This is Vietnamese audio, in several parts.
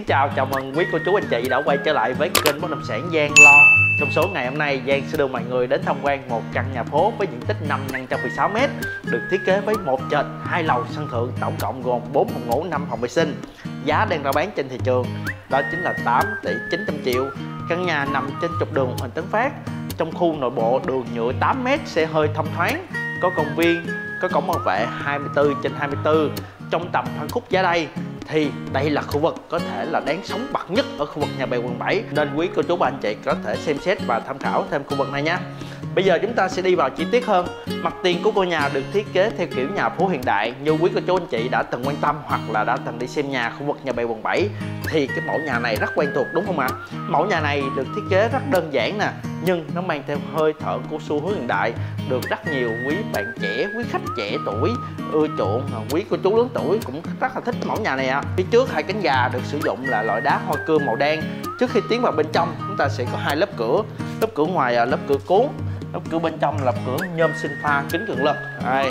chào mừng quý cô chú anh chị đã quay trở lại với kênh bất động sản Giang Lo. Trong số ngày hôm nay, Giang sẽ đưa mọi người đến tham quan một căn nhà phố với diện tích 5x116m, được thiết kế với 1 trệt 2 lầu sân thượng, tổng cộng gồm 4 phòng ngủ, 5 phòng vệ sinh. Giá đang rao bán trên thị trường đó chính là 8 tỷ 900 triệu. Căn nhà nằm trên trục đường Huỳnh Tấn Phát, trong khu nội bộ đường nhựa 8m, xe hơi thông thoáng, có công viên, có cổng bảo vệ 24/24. Trong tầm phân khúc giá đây thì đây là khu vực có thể là đáng sống bậc nhất ở khu vực Nhà Bè quận 7, nên quý cô chú bà anh chị có thể xem xét và tham khảo thêm khu vực này nha. Bây giờ chúng ta sẽ đi vào chi tiết hơn. Mặt tiền của ngôi nhà được thiết kế theo kiểu nhà phố hiện đại như quý cô chú anh chị đã từng quan tâm hoặc là đã từng đi xem nhà khu vực Nhà Bè quận 7 thì cái mẫu nhà này rất quen thuộc đúng không ạ? Mẫu nhà này được thiết kế rất đơn giản nè, nhưng nó mang theo hơi thở của xu hướng hiện đại, được rất nhiều quý bạn trẻ, quý khách trẻ tuổi ưa chuộng. Quý cô chú lớn tuổi cũng rất là thích mẫu nhà này ạ. Phía trước hai cánh gà được sử dụng là loại đá hoa cương màu đen. Trước khi tiến vào bên trong, chúng ta sẽ có hai lớp cửa ngoài là lớp cửa cuốn, lớp cửa bên trong là cửa nhôm sinh pha kính cường lực. Đây.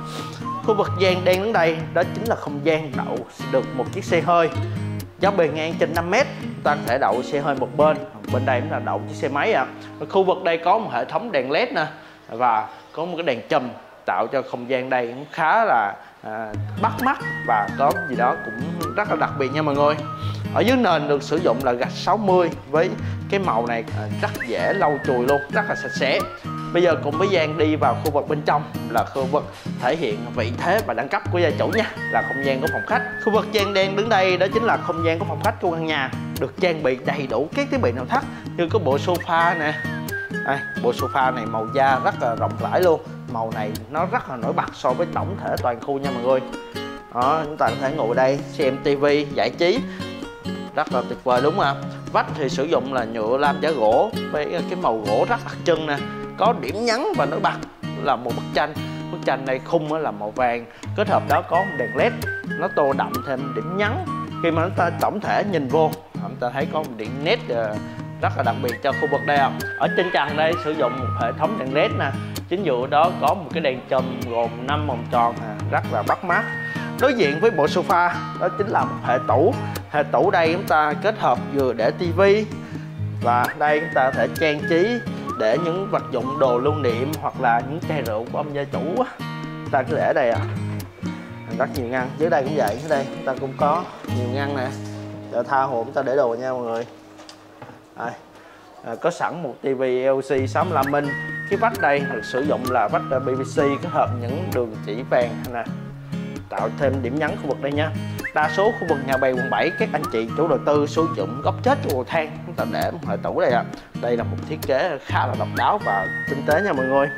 Khu vực Giang đang đứng đây đó chính là không gian đậu được một chiếc xe hơi. Giá bề ngang trên 5m, ta có thể đậu xe hơi một bên đây cũng là đậu chiếc xe máy ạ. Khu vực đây có một hệ thống đèn led nè, và có một cái đèn chùm tạo cho không gian đây cũng khá là bắt mắt và có gì đó cũng rất là đặc biệt nha mọi người. Ở dưới nền được sử dụng là gạch 60 với cái màu này rất dễ lau chùi luôn, rất là sạch sẽ. Bây giờ cùng với Giang đi vào khu vực bên trong là khu vực thể hiện vị thế và đẳng cấp của gia chủ nha, là không gian của phòng khách. Khu vực Giang đang đứng đây đó chính là không gian của phòng khách của căn nhà, được trang bị đầy đủ các thiết bị nội thất như có bộ sofa nè. Đây, bộ sofa này màu da rất là rộng rãi luôn, màu này nó rất là nổi bật so với tổng thể toàn khu nha mọi người. Đó, chúng ta có thể ngồi đây xem tivi giải trí rất là tuyệt vời đúng không ạ? Vách thì sử dụng là nhựa lam giả gỗ với cái màu gỗ rất đặc trưng nè. Có điểm nhấn và nổi bật là một bức tranh này khung là màu vàng, kết hợp đó có một đèn led nó tô đậm thêm điểm nhấn. Khi mà chúng ta tổng thể nhìn vô, chúng ta thấy có một điểm nét rất là đặc biệt cho khu vực đây. Ở trên trần đây sử dụng một hệ thống đèn led nè, chính giữa đó có một cái đèn chùm gồm 5 vòng tròn rất là bắt mắt. Đối diện với bộ sofa đó chính là một hệ tủ. Hệ tủ đây chúng ta kết hợp vừa để tivi, và đây chúng ta có thể trang trí để những vật dụng đồ lưu niệm hoặc là những chai rượu của ông gia chủ ta cứ để đây rất nhiều ngăn. Dưới đây cũng vậy, dưới đây chúng ta cũng có nhiều ngăn nè, để tha hồ chúng ta để đồ nha mọi người. Đây. Có sẵn một tivi LCD 65 inch. Cái vách đây được sử dụng là vách PVC kết hợp những đường chỉ vàng nè, tạo thêm điểm nhấn khu vực đây nha. Đa số khu vực Nhà Bè quận 7 các anh chị chủ đầu tư sử dụng góc chết của cầu thang, chúng ta để một hệ tủ đây ạ. Đây là một thiết kế khá là độc đáo và tinh tế nha mọi người.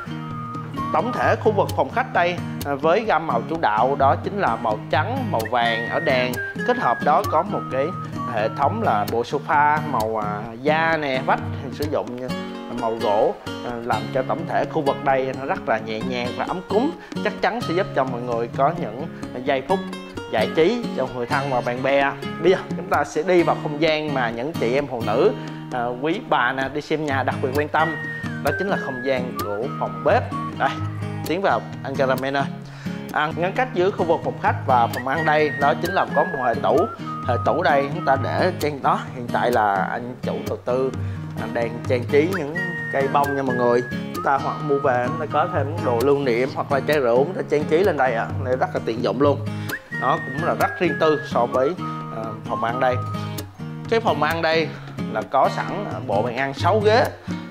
Tổng thể khu vực phòng khách đây với gam màu chủ đạo đó chính là màu trắng, màu vàng ở đèn, kết hợp đó có một cái hệ thống là bộ sofa màu da nè, vách sử dụng màu gỗ, làm cho tổng thể khu vực đây nó rất là nhẹ nhàng và ấm cúng. Chắc chắn sẽ giúp cho mọi người có những giây phút giải trí cho người thân và bạn bè. Bây giờ chúng ta sẽ đi vào không gian mà những chị em phụ nữ quý bà nè đi xem nhà đặc biệt quan tâm, đó chính là không gian của phòng bếp. Đây, tiến vào anh cameraman ơi. Ngăn cách giữa khu vực phòng khách và phòng ăn đây đó chính là có một hệ tủ. Hệ tủ đây chúng ta để trên đó, hiện tại là anh chủ đầu tư đang trang trí những cây bông nha mọi người. Chúng ta hoặc mua về chúng ta có thêm đồ lưu niệm hoặc là chai rượu, chúng ta trang trí lên đây này rất là tiện dụng luôn. Nó cũng là rất riêng tư so với phòng ăn đây. Cái phòng ăn đây là có sẵn bộ bàn ăn 6 ghế,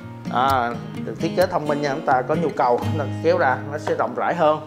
được thiết kế thông minh nha. Chúng ta có nhu cầu chúng ta kéo ra nó sẽ rộng rãi hơn.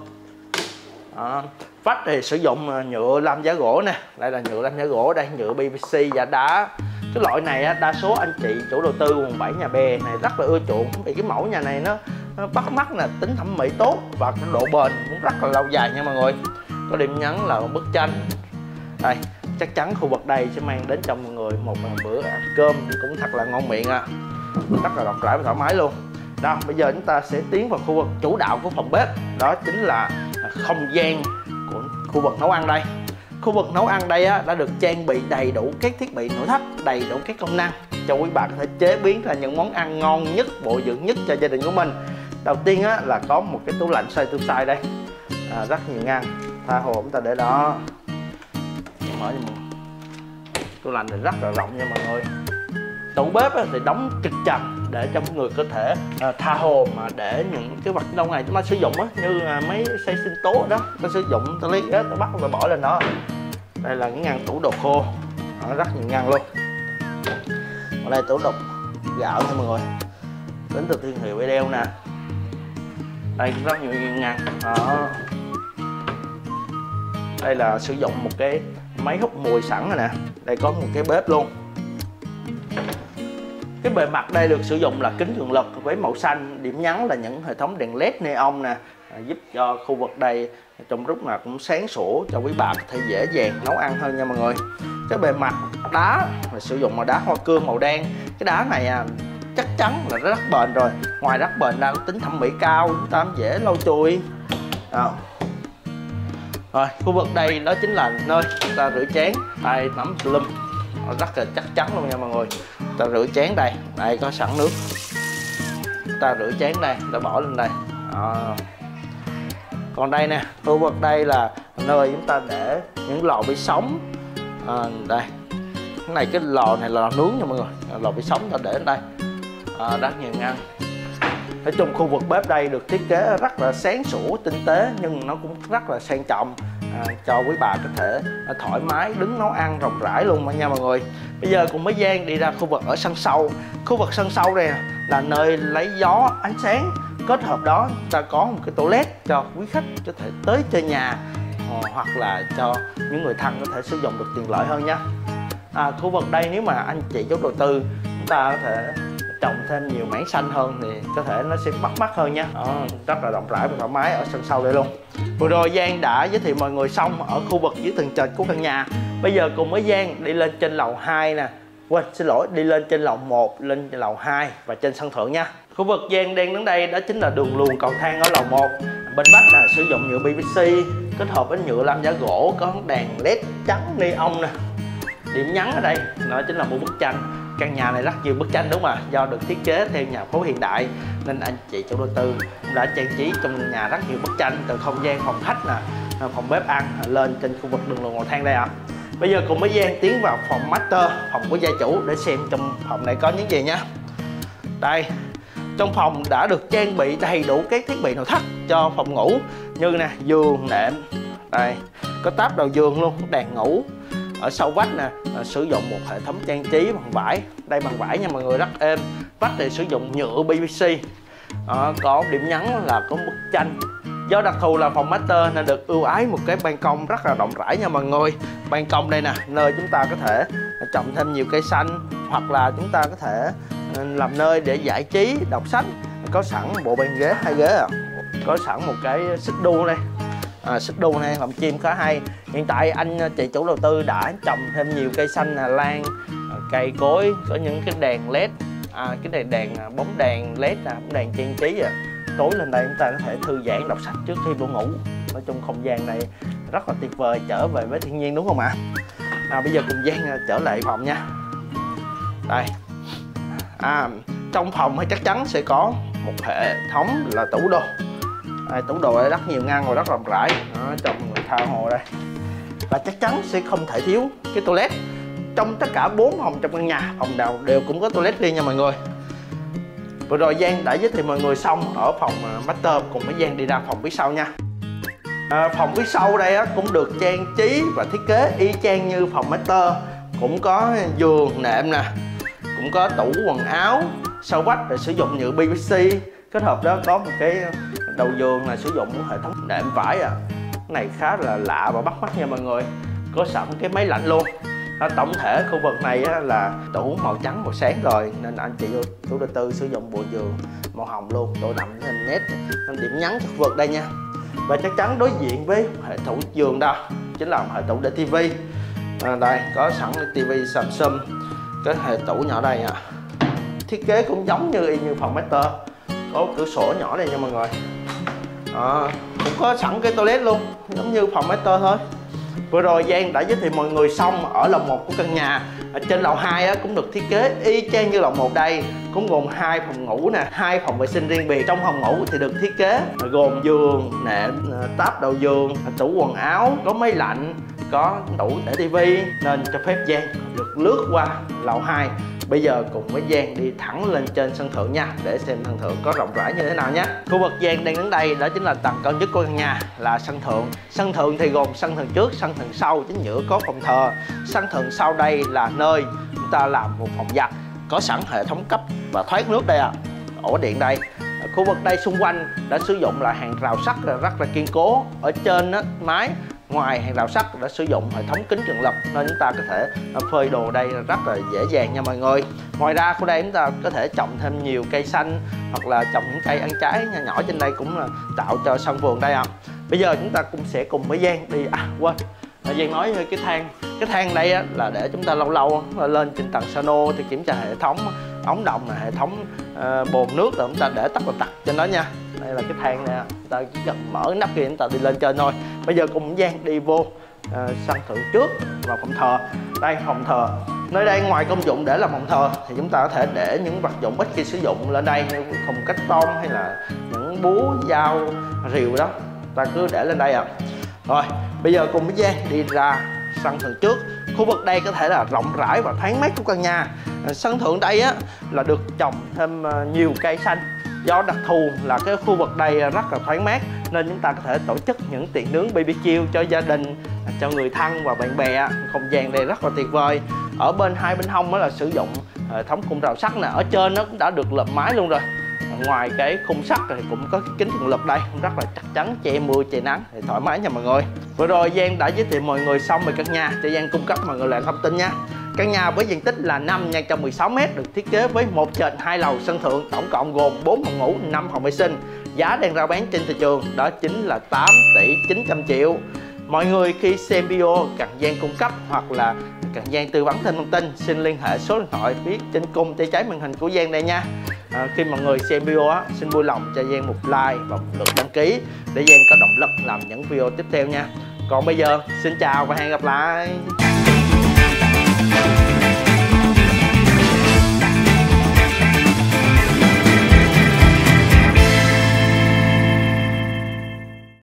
Vách thì sử dụng nhựa lam giả gỗ nè, đây là nhựa lam giả gỗ, đây nhựa PVC giả đá. Cái loại này đa số anh chị chủ đầu tư quận 7 Nhà Bè này rất là ưa chuộng, vì cái mẫu nhà này nó bắt mắt là tính thẩm mỹ tốt và cái độ bền cũng rất là lâu dài nha mọi người. Có điểm nhấn là một bức tranh. Đây, chắc chắn khu vực đây sẽ mang đến cho mọi người một bữa ăn cơm cũng thật là ngon miệng rất là rộng rãi và thoải mái luôn. Đó, bây giờ chúng ta sẽ tiến vào khu vực chủ đạo của phòng bếp, đó chính là không gian của khu vực nấu ăn đây. Khu vực nấu ăn đây đã được trang bị đầy đủ các thiết bị nội thất, đầy đủ các công năng cho quý bà có thể chế biến ra những món ăn ngon nhất, bổ dưỡng nhất cho gia đình của mình. Đầu tiên là có một cái tủ lạnh xoay tua đây, rất nhiều ngăn, tha hồ chúng ta để đó. Mở cho tủ lạnh thì rất là rộng nha mọi người. Tủ bếp thì đóng chật chặt để cho mọi người có thể tha hồ mà để những cái vật lâu ngày chúng ta sử dụng như mấy xay sinh tố đó, ta sử dụng ta lấy ghế ta bắt ta bỏ lên đó. Đây là cái ngăn tủ đồ khô, rất nhiều ngăn luôn. Ở đây tủ đựng gạo nha mọi người, đến từ thương hiệu Idel nè. Đây cũng rất nhiều ngăn đó. Đây là sử dụng một cái máy hút mùi sẵn rồi nè. Đây có một cái bếp luôn. Cái bề mặt đây được sử dụng là kính cường lực với màu xanh, điểm nhấn là những hệ thống đèn led neon nè, giúp cho khu vực đây trong lúc nào cũng sáng sủa cho quý bà có thể dễ dàng nấu ăn hơn nha mọi người. Cái bề mặt đá là sử dụng là đá hoa cương màu đen. Cái đá này chắc chắn là rất bền rồi. Ngoài rất bền ra tính thẩm mỹ cao, chúng ta dễ lau chùi. Rồi khu vực đây đó chính là nơi chúng ta rửa chén. Đây nắm lum rất là chắc chắn luôn nha mọi người. Ta rửa chén đây, đây có sẵn nước. Ta rửa chén đây, ta bỏ lên đây. Còn đây nè, khu vực đây là nơi chúng ta để những lò vi sóng. Đây, cái này cái lò này là lò nướng nha mọi người. Lò vi sóng ta để lên đây. Rất nhiều ngăn. Nói chung khu vực bếp đây được thiết kế rất là sáng sủa, tinh tế nhưng nó cũng rất là sang trọng, cho quý bà có thể thoải mái đứng nấu ăn rộng rãi luôn nha mọi người. Bây giờ cùng với Giang đi ra khu vực ở sân sau. Khu vực sân sau đây là nơi lấy gió, ánh sáng. Kết hợp đó ta có một cái toilet cho quý khách có thể tới chơi nhà, hoặc là cho những người thân có thể sử dụng được tiện lợi hơn nha. Khu vực đây nếu mà anh chị chủ đầu tư chúng ta có thể trồng thêm nhiều mảng xanh hơn thì có thể nó sẽ bắt mắt hơn nha. Rất là rộng rãi và thoải mái ở sân sau đây luôn. Vừa rồi Giang đã giới thiệu mọi người xong ở khu vực dưới tầng trệt của căn nhà. Bây giờ cùng với Giang đi lên trên lầu 2 nè. Xin lỗi, đi lên trên lầu 1, lên trên lầu 2 và trên sân thượng nha. Khu vực Giang đang đứng đây đó chính là đường luồn cầu thang ở lầu 1. Bên vách là sử dụng nhựa PVC kết hợp với nhựa lam giá gỗ, có đèn led trắng neon nè. Điểm nhấn ở đây đó chính là một bức tranh. Căn nhà này rất nhiều bức tranh đúng không ạ? Do được thiết kế theo nhà phố hiện đại nên anh chị chủ đầu tư cũng đã trang trí trong nhà rất nhiều bức tranh, từ không gian phòng khách nè, phòng bếp ăn lên trên khu vực đường luồn cầu thang đây ạ. Bây giờ cùng với Giang tiến vào phòng master, phòng của gia chủ để xem trong phòng này có những gì nha. Đây, trong phòng đã được trang bị đầy đủ các thiết bị nội thất cho phòng ngủ như nè, giường, nệm. Đây, có táp đầu giường luôn, đèn ngủ. Ở sau vách nè, sử dụng một hệ thống trang trí bằng vải. Đây bằng vải nha mọi người, rất êm. Vách thì sử dụng nhựa PVC. Có điểm nhấn là có bức tranh. Do đặc thù là phòng master nên được ưu ái một cái ban công rất là rộng rãi nha mọi người. Ban công đây nè, nơi chúng ta có thể trồng thêm nhiều cây xanh, hoặc là chúng ta có thể làm nơi để giải trí, đọc sách. Có sẵn bộ bàn ghế, 2 ghế có sẵn một cái xích đu đây. Xích đu này phòng chim khá hay. Hiện tại anh chị chủ đầu tư đã trồng thêm nhiều cây xanh, lan, cây cối, có những cái đèn led, cái đèn bóng đèn led, bóng đèn trang trí. Tối lên đây chúng ta có thể thư giãn đọc sách trước khi vô ngủ. Nói chung không gian này rất là tuyệt vời, trở về với thiên nhiên đúng không ạ? Bây giờ cùng Giang trở lại phòng nha. Đây, trong phòng chắc chắn sẽ có một hệ thống là tủ đồ. Tủ đồ đây rất nhiều ngăn và rất rộng rãi, trong người tha hồ đây. Và chắc chắn sẽ không thể thiếu cái toilet. Trong tất cả 4 phòng trong căn nhà, phòng nào đều cũng có toilet riêng nha mọi người. Vừa rồi Giang đã giới thiệu mọi người xong ở phòng master, cùng với Giang đi ra phòng phía sau nha. Phòng phía sau đây cũng được trang trí và thiết kế y chang như phòng master. Cũng có giường, nệm nè, cũng có tủ quần áo. Sau vách là sử dụng nhựa PVC. Kết hợp đó có một cái đầu giường là sử dụng một hệ thống nệm vải. Cái này khá là lạ và bắt mắt nha mọi người. Có sẵn cái máy lạnh luôn. Tổng thể khu vực này là tủ màu trắng màu sáng rồi, nên anh chị chủ đầu tư sử dụng bộ giường màu hồng luôn, độ đậm nên nét nên điểm nhấn cho khu vực đây nha. Và chắc chắn đối diện với hệ thống giường đó chính là hệ thống để tivi. Đây có sẵn tivi Samsung, cái hệ tủ nhỏ đây thiết kế cũng giống như phòng master, có cửa sổ nhỏ đây nha mọi người. Cũng có sẵn cái toilet luôn giống như phòng master thôi. Vừa rồi Giang đã giới thiệu mọi người xong ở lầu 1 của căn nhà. Ở trên lầu 2 cũng được thiết kế y chang như lầu 1 đây, cũng gồm 2 phòng ngủ nè, 2 phòng vệ sinh riêng biệt. Trong phòng ngủ thì được thiết kế gồm giường, nệm, táp đầu giường, tủ quần áo, có máy lạnh, có tủ để tivi nên cho phép Giang được lướt qua lầu 2. Bây giờ cùng với Giang đi thẳng lên trên sân thượng nha, để xem sân thượng có rộng rãi như thế nào nhé. Khu vực Giang đang đứng đây đó chính là tầng cao nhất của căn nhà, là sân thượng. Sân thượng thì gồm sân thượng trước, sân thượng sau, chính giữa có phòng thờ. Sân thượng sau đây là nơi chúng ta làm một phòng giặt, có sẵn hệ thống cấp và thoát nước đây ổ điện đây. Khu vực đây xung quanh đã sử dụng là hàng rào sắt rất là kiên cố. Ở trên mái ngoài hàng rào sắt đã sử dụng hệ thống kính cường lực nên chúng ta có thể phơi đồ đây rất là dễ dàng nha mọi người. Ngoài ra khu đây chúng ta có thể trồng thêm nhiều cây xanh hoặc là trồng những cây ăn trái nhỏ nhỏ trên đây, cũng là tạo cho sân vườn đây Bây giờ chúng ta cũng sẽ cùng với Giang đi quên Giang nói cái thang đây là để chúng ta lâu lâu lên trên tầng Sano thì kiểm tra hệ thống ống đồng, hệ thống bồn nước rồi chúng ta để tắt trên đó nha. Đây là cái thang này, chúng ta chỉ cần mở nắp kia chúng ta đi lên trên thôi. Bây giờ cùng Giang đi vô sân thượng trước vào phòng thờ. Đây phòng thờ, nơi đây ngoài công dụng để làm phòng thờ thì chúng ta có thể để những vật dụng ít khi sử dụng lên đây, như thùng cách tông hay là những búa, dao, rìu đó, ta cứ để lên đây Rồi bây giờ cùng với Giang đi ra sân thượng trước. Khu vực đây có thể là rộng rãi và thoáng mát của căn nhà. Sân thượng đây là được trồng thêm nhiều cây xanh. Do đặc thù là cái khu vực đây rất là thoáng mát nên chúng ta có thể tổ chức những tiệc nướng BBQ cho gia đình, cho người thân và bạn bè. Không gian đây rất là tuyệt vời. Ở hai bên hông là sử dụng hệ thống khung rào sắt nè, ở trên nó cũng đã được lợp mái luôn rồi. Ngoài cái khung sắt thì cũng có cái kính cường lực đây, rất là chắc chắn, che mưa che nắng thì thoải mái nha mọi người. Vừa rồi Giang đã giới thiệu mọi người xong về căn nhà, cho Giang cung cấp mọi người lại thông tin nha. Căn nhà với diện tích là 5.116m, được thiết kế với 1 trệt 2 lầu sân thượng, tổng cộng gồm 4 phòng ngủ, 5 phòng vệ sinh. Giá đang rao bán trên thị trường đó chính là 8 tỷ 900 triệu. Mọi người khi xem video cần Giang cung cấp hoặc là cần Giang tư vấn thêm thông tin, xin liên hệ số điện thoại viết trên cung tay trái màn hình của Giang đây nha. Khi mọi người xem video xin vui lòng cho Giang một like và một lượt đăng ký để Giang có động lực làm những video tiếp theo nha. Còn bây giờ xin chào và hẹn gặp lại.